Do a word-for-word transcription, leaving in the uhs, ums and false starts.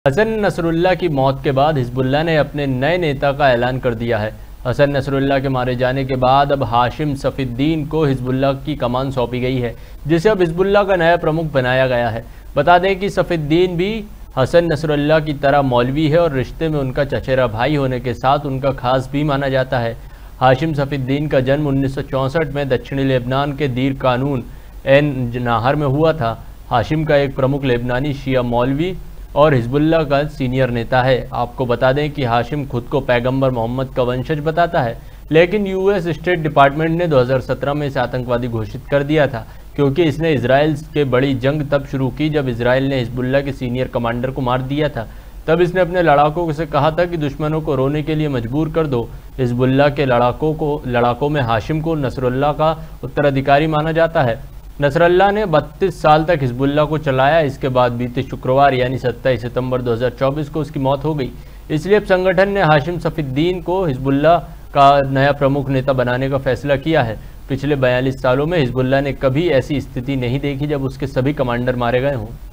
Hasan Nasrallah की मौत के बाद हिजबुल्लाह ने अपने नए नेता का ऐलान कर दिया है। हसन नसरुल्लाह के मारे जाने के बाद अब हाशिम सफीद्दीन को हिजबुल्लाह की कमान सौंपी गई है, जिसे अब हिजबुल्लाह का नया प्रमुख बनाया गया है। बता दें कि सफीद्दीन भी हसन नसरुल्लाह की तरह मौलवी है और रिश्ते में उनका चचेरा भाई होने के साथ उनका खास भी माना जाता है। हाशिम सफीद्दीन का जन्म उन्नीस सौ चौंसठ में दक्षिणी लेबनान के दीर कानून एन नाहर में हुआ था। हाशिम का एक प्रमुख लेबनानी शिया मौलवी और हिजबुल्लाह का सीनियर नेता है। आपको बता दें कि हाशिम खुद को पैगंबर मोहम्मद का वंशज बताता है, लेकिन यूएस स्टेट डिपार्टमेंट ने दो हज़ार सत्रह में इसे आतंकवादी घोषित कर दिया था, क्योंकि इसने इजराइल के बड़ी जंग तब शुरू की जब इजराइल ने हिजबुल्लाह के सीनियर कमांडर को मार दिया था। तब इसने अपने लड़ाकों से कहा था कि दुश्मनों को रोने के लिए मजबूर कर दो। हिजबुल्लाह के लड़ाकों को लड़ाकों में हाशिम को नसरुल्लाह का उत्तराधिकारी माना जाता है। नसरुल्लाह ने बत्तीस साल तक हिजबुल्लाह को चलाया। इसके बाद बीते शुक्रवार यानी सत्ताईस सितंबर दो हज़ार चौबीस को उसकी मौत हो गई। इसलिए अब संगठन ने हाशिम सफीद्दीन को हिजबुल्लाह का नया प्रमुख नेता बनाने का फैसला किया है। पिछले बयालीस सालों में हिजबुल्लाह ने कभी ऐसी स्थिति नहीं देखी जब उसके सभी कमांडर मारे गए हों।